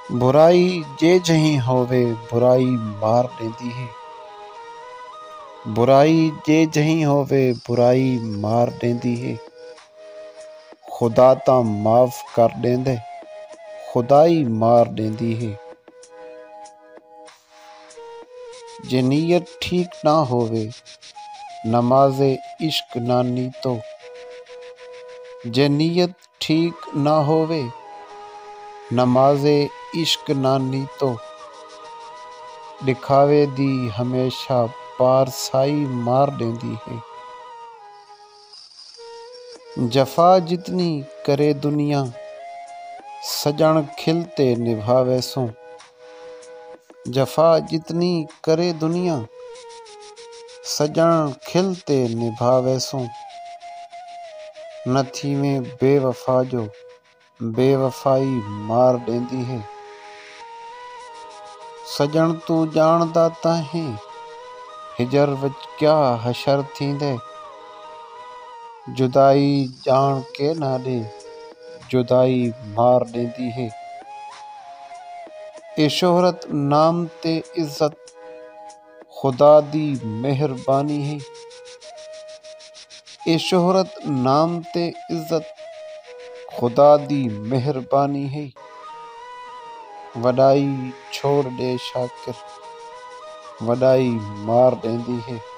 बुराई जे जहीं होवे बुराई मार देंदी है। बुराई जे जहीं होवे बुराई मार देंदी है। खुदा तां माफ कर देंदे खुदाई मार देंदी है। जे नीयत ठीक ना होवे नमाज़े इश्क नानी तो। जे नीयत ठीक ना होवे नमाज़े इश्क नानी तो। दिखावे दी हमेशा पारसाई मार देंदी है। जफा जितनी करे दुनिया सजन खिलते निभावे सो। जफा जितनी करे दुनिया सजन खिलते निभावे सो। नथी में बेवफा जो बेवफाई मार देंदी है। सजन तू जानदा ताहीं हिजर विच क्या हशर थींदे। जुदाई जान के ना दे जुदाई मार देंदी है। ए शोहरत नाम ते इज्जत खुदा दी मेहरबानी है। ए शोहरत नाम ते इज्जत खुदा दी मेहरबानी है। वडाई छोड़ दे शाकिर वडाई मार देंदी है।